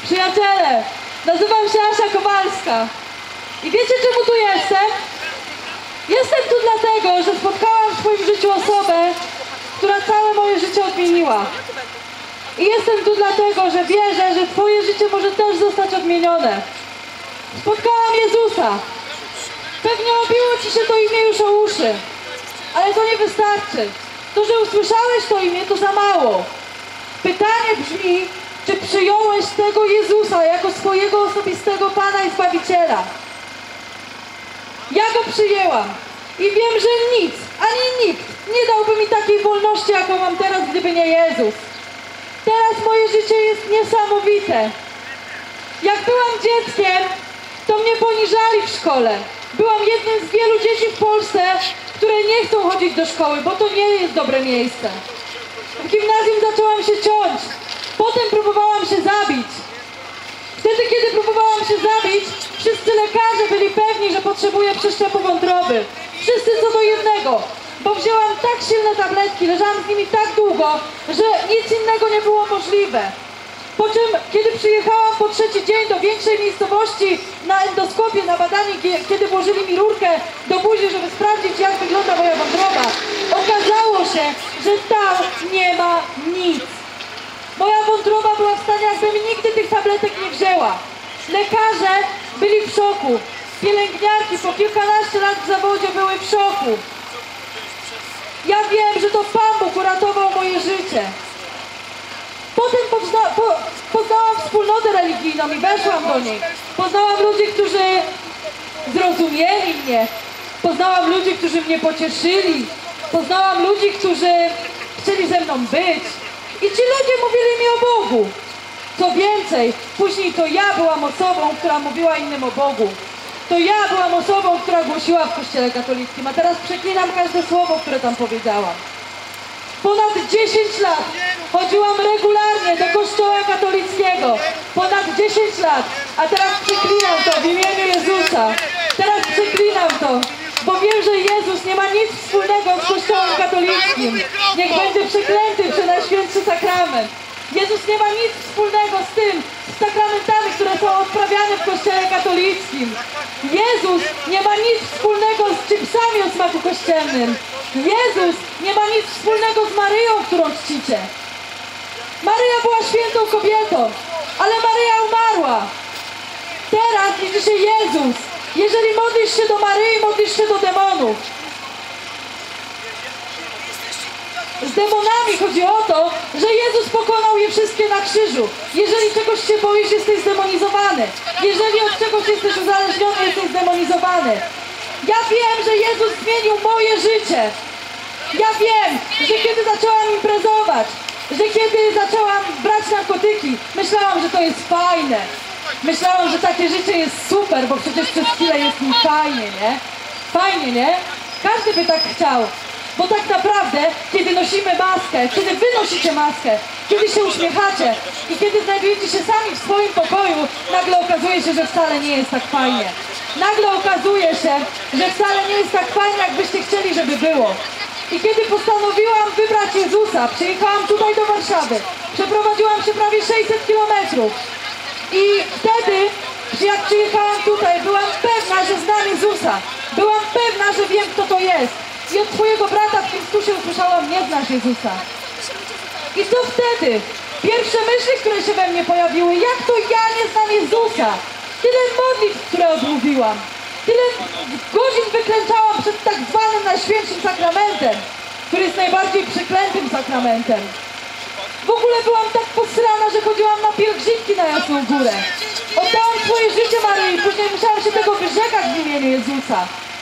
Przyjaciele, nazywam się Asia Kowalska i wiecie, czemu tu jestem? Jestem tu dlatego, że spotkałam w swoim życiu osobę, która całe moje życie odmieniła. I jestem tu dlatego, że wierzę, że twoje życie może też zostać odmienione. Spotkałam Jezusa. Pewnie obiło ci się to imię już o uszy, ale to nie wystarczy. To, że usłyszałeś to imię, to za mało. Pytanie brzmi, czy przyjąłeś tego Jezusa jako swojego osobistego Pana i Zbawiciela? Ja Go przyjęłam i wiem, że nic, ani nikt nie dałby mi takiej wolności, jaką mam teraz, gdyby nie Jezus. Teraz moje życie jest niesamowite. Jak byłam dzieckiem, to mnie poniżali w szkole. Byłam jednym z wielu dzieci w Polsce, które nie chcą chodzić do szkoły, bo to nie jest dobre miejsce. W gimnazjum zaczęłam się ciąć. Potem próbowałam się zabić. Wtedy, kiedy próbowałam się zabić, wszyscy lekarze byli pewni, że potrzebuję przeszczepu wątroby. Wszyscy co do jednego, bo wzięłam tak silne tabletki, leżałam z nimi tak długo, że nic innego nie było możliwe. Po czym, kiedy przyjechałam po trzeci dzień do większej miejscowości na endoskopię, na badanie, kiedy włożyli mi rurkę do buzi, żeby sprawdzić, jak wygląda moja wątroba, okazało się, że tam nie ma nic. Moja wątroba była w stanie, jakbym nigdy tych tabletek nie wzięła. Lekarze byli w szoku. Pielęgniarki po kilkanaście lat w zawodzie były w szoku. Ja wiem, że to Pan Bóg uratował moje życie. Potem poznałam wspólnotę religijną i weszłam do niej. Poznałam ludzi, którzy zrozumieli mnie. Poznałam ludzi, którzy mnie pocieszyli. Poznałam ludzi, którzy chcieli ze mną być. I ci ludzie mówili mi o Bogu. Co więcej, później to ja byłam osobą, która mówiła innym o Bogu. To ja byłam osobą, która głosiła w Kościele katolickim, a teraz przeklinam każde słowo, które tam powiedziałam. Ponad 10 lat chodziłam regularnie do Kościoła katolickiego. Ponad 10 lat. A teraz przeklinam to w imieniu Jezusa. Teraz przeklinam to, bo wiem, że Jezus nie ma nic wspólnego z Kościołem katolickim. Niech będzie przeklęty Przenajświętszy Sakrament. Jezus nie ma nic wspólnego z tym, z sakramentami, które są odprawiane w Kościele katolickim. Jezus nie ma nic wspólnego z chipsami o smaku kościelnym. Jezus nie ma nic wspólnego z Maryją, którą czcicie. Maryja była świętą kobietą, ale Maryja umarła. Teraz liczy się Jezus. Jeżeli modlisz się do Maryi, modlisz się do demonów. Z demonami chodzi o to, że Jezus pokonał je wszystkie na krzyżu. Jeżeli czegoś się boisz, jesteś zdemonizowany. Jeżeli od czegoś jesteś uzależniony, jesteś zdemonizowany. Ja wiem, że Jezus zmienił moje życie. Ja wiem, że kiedy zaczęłam imprezować, że kiedy zaczęłam brać narkotyki, myślałam, że to jest fajne. Myślałam, że takie życie jest super, bo przecież przez chwilę jest mi fajnie, nie? Fajnie, nie? Każdy by tak chciał. Bo tak naprawdę, kiedy nosimy maskę, kiedy wy nosicie maskę, kiedy się uśmiechacie i kiedy znajdujecie się sami w swoim pokoju, nagle okazuje się, że wcale nie jest tak fajnie. Nagle okazuje się, że wcale nie jest tak fajnie, jakbyście chcieli, żeby było. I kiedy postanowiłam wybrać Jezusa, przyjechałam tutaj do Warszawy, przeprowadziłam się prawie 600 kilometrów. I wtedy, jak przyjechałam tutaj, byłam pewna, że znam Jezusa. Byłam pewna, że wiem, kto to jest. I od twojego brata w Chrystusie usłyszałam, nie znasz Jezusa. I co wtedy? Pierwsze myśli, które się we mnie pojawiły, jak to ja nie znam Jezusa? Tyle modlitw, które odmówiłam. Tyle godzin wyklęczałam przed tak zwanym Najświętszym Sakramentem, który jest najbardziej przeklętym sakramentem. W ogóle byłam tak posrana, że chodziłam na pielgrzymki na Jasną Górę. Oddałam swoje życie Maryi, później musiałam się tego wyrzekać w imieniu Jezusa.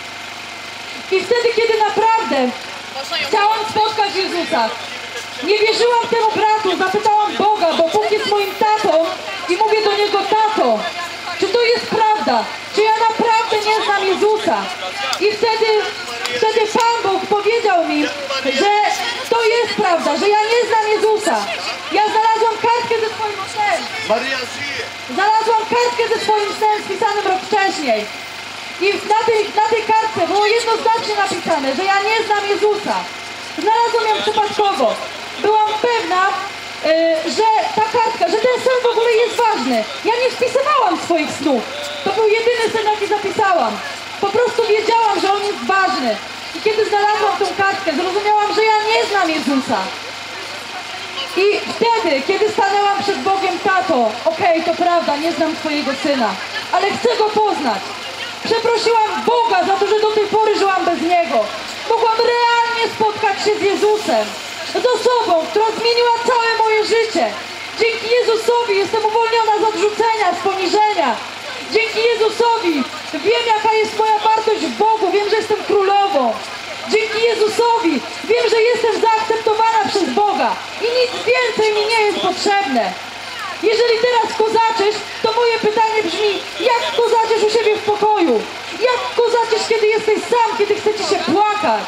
I wtedy, kiedy naprawdę chciałam spotkać Jezusa, nie wierzyłam temu bratu, zapytałam Boga, bo Bóg jest moim tatą i mówię do Niego: tato, czy to jest prawda? Czy ja naprawdę nie znam Jezusa? I wtedy Pan Bóg powiedział mi, że to jest prawda, że ja nie znam Jezusa. Ja znalazłam kartkę ze swoim snem. Znalazłam kartkę ze swoim snem spisanym rok wcześniej. I na tej kartce było jednoznacznie napisane, że ja nie znam Jezusa. Znalazłam ją przypadkowo. Byłam pewna, że ta kartka, że ten sen w ogóle jest ważny. ważny. Ja nie spisywałam swoich snów. To był jedyny sen, jaki zapisałam. Po prostu wiedziałam, że on jest ważny. I kiedy znalazłam tą kartkę, zrozumiałam, że ja nie znam Jezusa. I wtedy, kiedy stanęłam przed Bogiem, tato, okej, to prawda, nie znam twojego syna, ale chcę go poznać. Przeprosiłam Boga za to, że do tej pory żyłam bez Niego. Mogłam realnie spotkać się z Jezusem. Z osobą, która zmieniła całe moje życie. Dzięki Jezusowi jestem uwolniona z odrzucenia, z poniżenia. Dzięki Jezusowi wiem, jaka jest moja wartość w Bogu. Wiem, że jestem królową. Dzięki Jezusowi wiem, że jestem zaakceptowana przez Boga. I nic więcej mi nie jest potrzebne. Jeżeli teraz kozaczysz, to moje pytanie brzmi, jak kozaczysz u siebie w pokoju? Jak kozaczysz, kiedy jesteś sam, kiedy chce ci się płakać?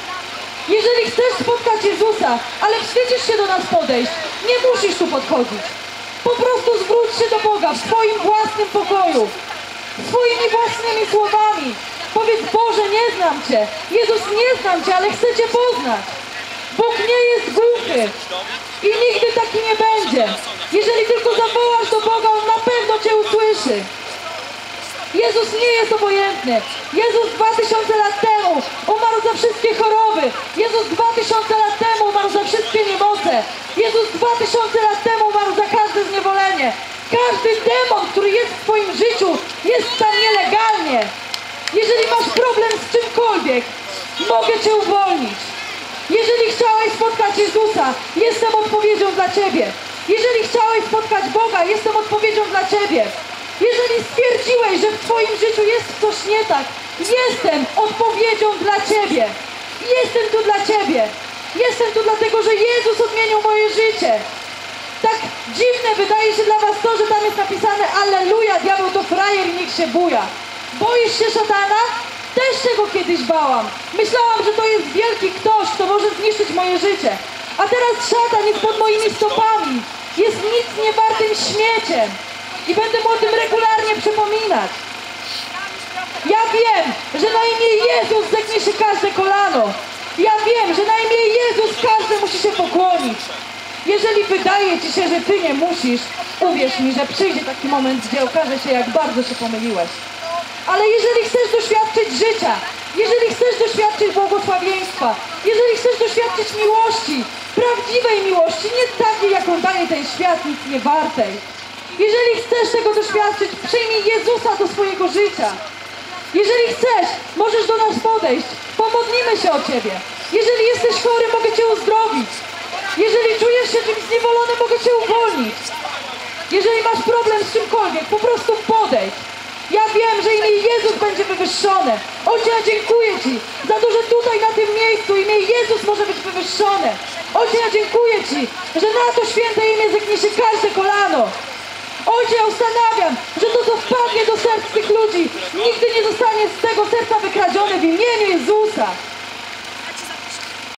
Jeżeli chcesz spotkać Jezusa, ale wstydzisz się do nas podejść, nie musisz tu podchodzić. Po prostu zwróć się do Boga w swoim własnym pokoju, swoimi własnymi słowami. Powiedz, Boże, nie znam Cię. Jezus, nie znam Cię, ale chcę Cię poznać. Bóg nie jest głuchy i nigdy taki nie będzie. Jeżeli tylko zawołasz do Boga, On na pewno Cię usłyszy. Jezus nie jest obojętny. Jezus 2000 lat temu umarł za wszystkie choroby. Jezus 2000 lat temu umarł za wszystkie niemoce. Jezus 2000 lat temu umarł za każde zniewolenie. Każdy demon, który jest w Twoim życiu, jest tam nielegalnie. Jeżeli masz problem z czymkolwiek, mogę Cię uwolnić. Jeżeli chciałeś spotkać Jezusa, jestem odpowiedzią dla Ciebie. Jeżeli chciałeś spotkać Boga, jestem odpowiedzią dla Ciebie. Jeżeli stwierdziłeś, że w Twoim życiu jest coś nie tak, jestem odpowiedzią dla Ciebie. Jestem tu dla Ciebie. Jestem tu dlatego, że Jezus odmienił moje życie. Tak dziwne wydaje się dla Was to, że tam jest napisane Alleluja, diabeł to frajer i niech się buja. Boisz się szatana? Też się go kiedyś bałam. Myślałam, że to jest wielki ktoś, kto może zniszczyć moje życie. A teraz szatan jest pod moimi stopami. Jest nic niewartym śmieciem. I będę mu o tym regularnie przypominać. Ja wiem, że na imię Jezus zegnie się każde kolano. Ja wiem, że na imię Jezus każdy musi się pokłonić. Jeżeli wydaje Ci się, że Ty nie musisz, uwierz mi, że przyjdzie taki moment, gdzie okaże się, jak bardzo się pomyliłeś. Ale jeżeli chcesz doświadczyć życia, jeżeli chcesz doświadczyć błogosławieństwa, jeżeli chcesz doświadczyć miłości, prawdziwej miłości, nie takiej, jaką daje ten świat, nic nie wartej. Jeżeli chcesz tego doświadczyć, przyjmij Jezusa do swojego życia. Jeżeli chcesz, możesz do nas podejść, pomodlimy się o Ciebie. Jeżeli jesteś chory, mogę Cię uzdrowić. Jeżeli czujesz się czymś zniewolony, mogę Cię uwolnić. Jeżeli masz problem z czymkolwiek, po prostu podejdź. Ja wiem, że imię Jezus będzie wywyższone. Ojcze, ja dziękuję Ci za to, że tutaj na tym miejscu imię Jezus może być wywyższone. Ojcze, ja dziękuję Ci, że na to święte imię zegnie się każde kolano. Ojcze, ja ustanawiam, że to, co wpadnie do serc tych ludzi, nigdy nie zostanie z tego serca wykreślone.